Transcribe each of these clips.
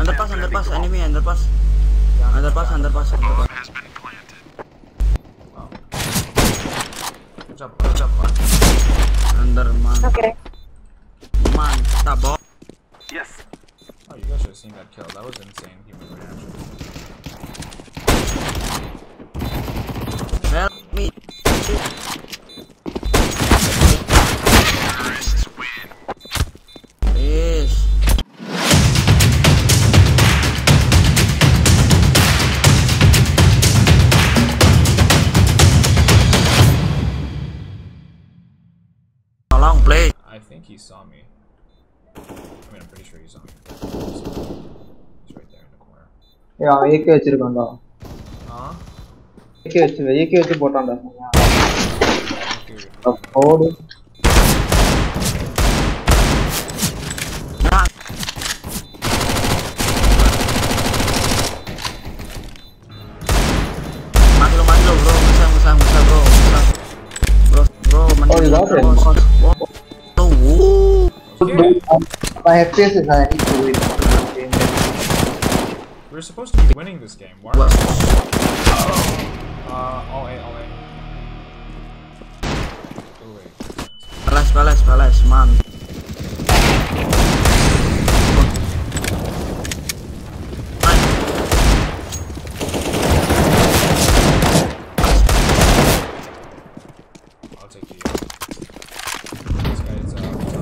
Underpass, enemy underpass. Underpass. Good job. Underman. Okay. Mantap, bos. Yes. Oh, you guys should have seen that kill. That was insane. Human reaction. Help me. Terrorists win. Yes. Long play. I think he saw me. I mean, I'm pretty sure he saw me. He's right there in the corner. Yeah, AK வச்சிருக்கான்டா. AK வச்சு போட்டான்டா. ஓடு. Mati lo bro, musang bro. Bro, mati lo bro. My FPS is high. I need to win. We're supposed to be winning this game. Why? All A. Oh wait. Balas, man. I'll take you. This guy's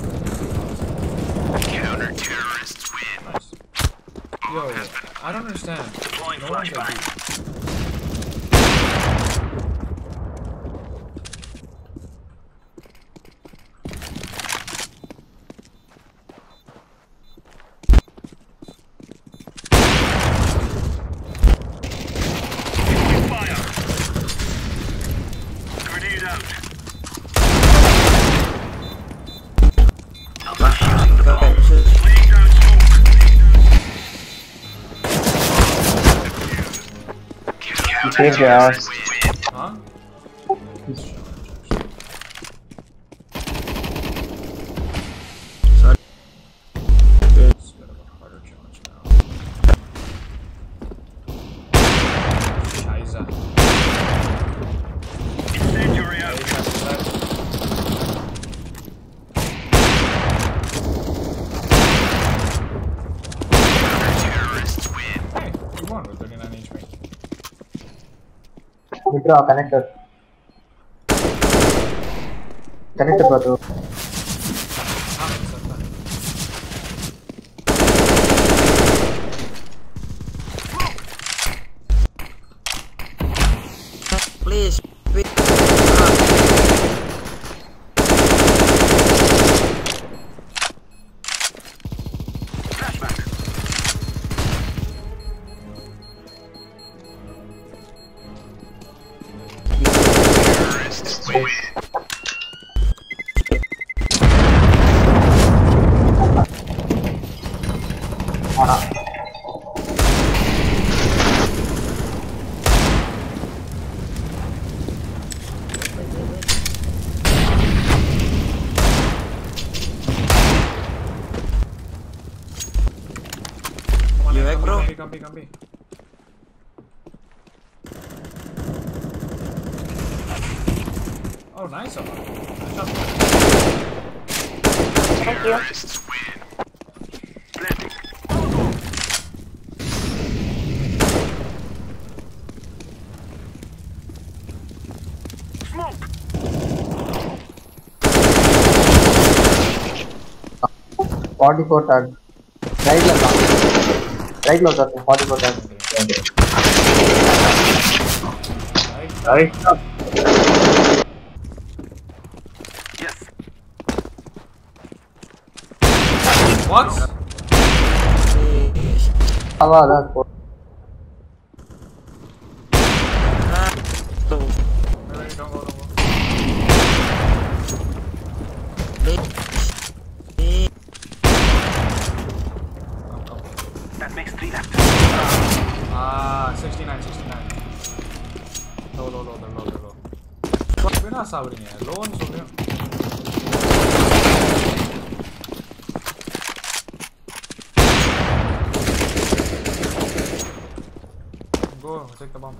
Counter terrorists win. nice. Yo, I don't understand. Deploying No one's flashbang. like Fire. Grenade out. Laying down smoke. Save your ass. huh? Sorry. It's a bit of a harder challenge now. Scheiße. Incendiary out. Terrorists win. Hey, we won with 39 HP. Withdraw connector. Connector bro. Please. Flashback. Terrorists win. You back, bro? Come B. Oh, nice of him. Nice shot. Thank you. Terrorists win. Blending. Smoke. 44 tag. Right lo 44 tag. Right. Yes. What? That's Go. That makes 3 left. 69. Low. We're not sabring it. Low one's over here. Go, take the bomb.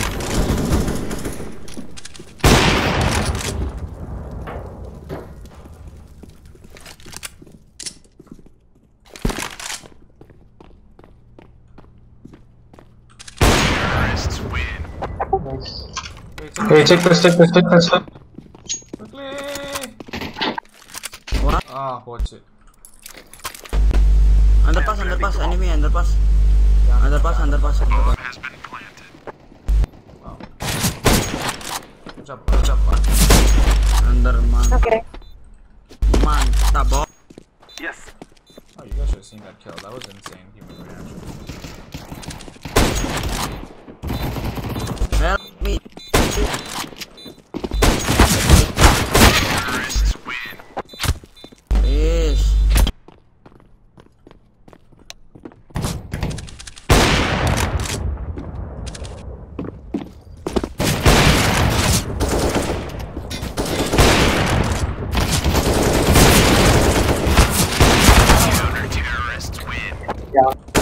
Terrorists win. Nice. Hey, Check this. quickly! What? Ah, watch it. Underpass, enemy, underpass. Underpass. Bomb has been planted. Wow. Good job. Under man. Okay. Mantap, bos. Yes. Oh, you guys should have seen that kill. That was insane human reaction. Help me. Terrorists win. Please. Counter terrorists win. Yeah.